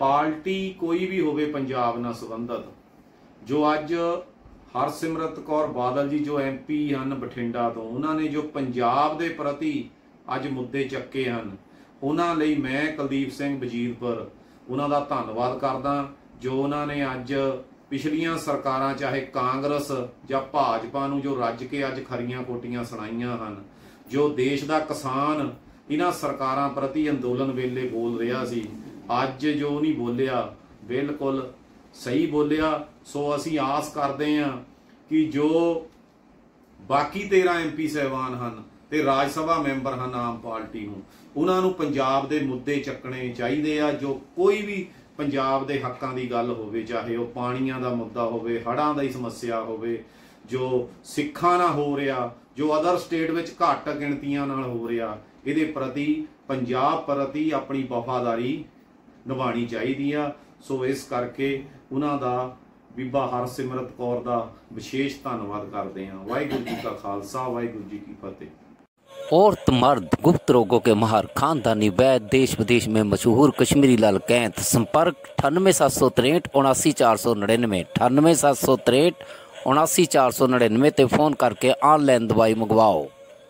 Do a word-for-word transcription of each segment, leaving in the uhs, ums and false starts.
Party कोई भी होवे पंजाब नाल संबंधित, जो अज हरसिमरत कौर बादल जी जो एम पी हैं बठिंडा तो उन्होंने जो पंजाब के प्रति अज मुद्दे चक्के हैं, उन्होंने लई मैं कुलदीप सिंह वजीरपुर उन्हों का धन्नवाद करदा, जो उन्होंने अज पिछलियां सरकारां चाहे कांग्रेस या भाजपा नूं जो रज के अज खरियां कोटियां सुनाइयां हैं, जो देश का किसान इन्हां सरकारां प्रति अंदोलन वेले बोल रहा सी, अज जो नहीं बोलिया बिल्कुल सही बोलिया। सो असी आस करते हैं कि जो बाकी तेरह एम पी साहबान हैं ते राज सभा मैंबर हैं आम पार्टी नूं, उन्हां नूं पंजाब दे मुद्दे चकने चाहिए आ। जो कोई भी पंजाब दे हक्कां दी गल होवे, चाहे वह पानियां दा मुद्दा होवे, हड़ां दी समस्या होवे, जो सिखां नाल हो रहा, जो अदर स्टेट विच घट गिणतियां नाल हो रहा, इहदे प्रति पंजाब प्रति अपनी वफादारी निभानी चाहिए आ। सो इस करके उन्हां दा बीबा हरसिमरत कौर दा विशेष धन्नवाद करते हैं। वाहिगुरू जी का खालसा, वाहिगुरू जी की फतेह। औरत मर्द गुप्त रोगों के माहर खानदानी वैद्य, देश विदेश में मशहूर कश्मीरी लाल कैंथ। संपर्क अठानवे सात सौ तिरेठ उनासी चार सौ नड़िनवे अठानवे सात सौ तिरेठ उनासी चार सौ नड़िनवे ते फोन करके ऑनलाइन दवाई मंगवाओ।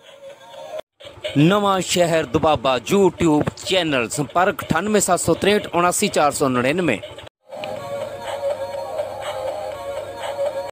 नवा शहर दुबाबा यूट्यूब चैनल, संपर्क अठानवे सात सौ तिरेठ उनासी चार सौ नड़िनवे।